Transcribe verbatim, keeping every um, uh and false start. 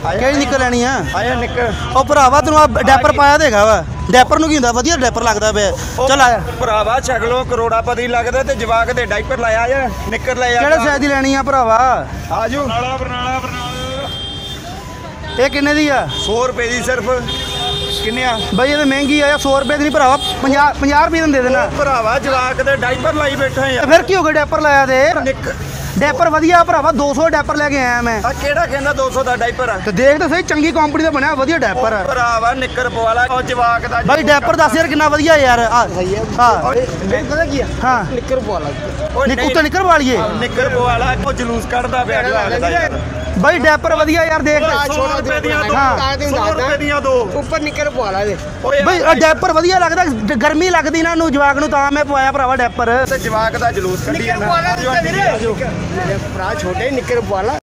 ਕਿਹੜੀ ਨਿੱਕਰ ਲੈਣੀ ਆ? ਆਇਆ ਨਿੱਕਰ ਉਹ ਭਰਾਵਾ ਤੈਨੂੰ ਆ ਡੈਪਰ ਪਾਇਆ ਦੇਗਾ ਵਾ ਡੈਪਰ ਨੂੰ ਕੀ ਹੁੰਦਾ ਵਧੀਆ ਡੈਪਰ ਲੱਗਦਾ ਪਿਆ ਚੱਲ ਆਇਆ ਭਰਾਵਾ ਛਗਲੋ ਕਰੋੜਾਪਤੀ ਲੱਗਦਾ ਤੇ ਜਵਾਕ ਦੇ ਡਾਈਪਰ ਲਾਇਆ ਆ ਨਿੱਕਰ ਲੈ ਆ ਕਿਹੜੇ ਸਾਈਜ਼ ਦੀ ਲੈਣੀ ਆ ਭਰਾਵਾ? ਆਜੋ ਬਰਨਾਲਾ ਬਰਨਾਲਾ ਬਰਨਾਲਾ ਇਹ ਕਿੰਨੇ ਦੀ ਆ? ਸੌ ਰੁਪਏ ਦੀ ਸਿਰਫ ਕਿੰਨੇ ਆ ਬਈ ਇਹ ਤਾਂ ਮਹਿੰਗੀ ਆ ਸੌ ਰੁਪਏ ਦੀ ਨਹੀਂ ਭਰਾਵਾ ਪੰਜਾਹ ਪੰਜਾਹ ਰੁਪਏ ਦਿੰਦੇ ਦੇਣਾ ਭਰਾਵਾ ਜਵਾਕ ਦੇ ਡਾਈਪਰ ਲਾਈ ਬੈਠੇ ਆ ਫਿਰ ਕੀ ਹੋ ਗਿਆ ਡੈਪਰ ਲਾਇਆ ਤੇ ਨਿੱਕਰ ਡੈਪਰ ਵਧੀਆ ਭਰਾਵਾ ਦੋ ਸੌ ਡੈਪਰ ਲੈ ਕੇ ਆਇਆ ਮੈਂ ਆ ਕਿਹੜਾ ਕਹਿੰਦਾ ਦੋ ਸੌ ਦਾ ਡਾਈਪਰ ਆ ਤੇ ਦੇਖ ਤਾਂ ਸਹੀ ਚੰਗੀ ਕੰਪਨੀ ਦਾ ਬਣਿਆ ਵਧੀਆ ਡੈਪਰ ਆ ਭਰਾਵਾ ਨਿੱਕਰ ਪਵਾਲਾ ਉਹ ਜਵਾਕ ਦਾ ਬਾਈ ਡੈਪਰ ਦੱਸ ਯਾਰ ਕਿੰਨਾ ਵਧੀਆ ਯਾਰ ਆ ਹਾਂ ਪਤਾ ਕੀ ਆ ਹਾਂ ਨਿੱਕਰ ਪਵਾਲਾ ਨਿੱਕ ਉੱਤੇ ਨਿਕਲ ਵਾਲੀਏ ਨਿੱਕਰ ਪਵਾਲਾ ਉਹ ਜਲੂਸ ਕੱਢਦਾ ਪਿਆ ਜਵਾਕ ਦਾ ਯਾਰ ਬਾਈ ਡੈਪਰ ਵਧੀਆ ਯਾਰ ਦੇਖ ਸੌ ਰੁਪਏ ਦੀਆਂ ਦੋ ਹਾਂ ਸੌ ਰੁਪਏ ਦੀਆਂ ਦੋ ਉੱਪਰ ਨਿੱਕਰ ਪਵਾਲਾ ਦੇ ਬਈ ਆ ਡੈਪਰ ਵਧੀਆ ਲੱਗਦਾ ਗਰਮੀ ਲੱਗਦੀ ਨਾ ਨੂੰ ਜਵਾਕ ਨੂੰ ਤਾਂ ਮੈਂ ਪਵਾਇਆ ਭਰਾਵਾ ਡੈਪਰ ਤੇ ਜਵਾਕ ਦਾ ਜਲੂਸ ਕੱਢੀ ਜਾਂਦਾ ਮੇਰੇ ਭਰਾ ਛੋਟੇ ਨਿੱਕਰ ਪਵਾਲਾ